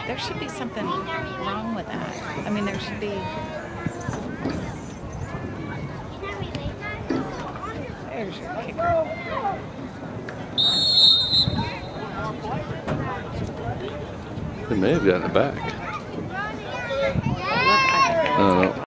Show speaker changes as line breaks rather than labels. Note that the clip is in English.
There should be something wrong with that. I mean, there should be. There's your kicker.
They may have gotten it back.
Look, I think
I don't know.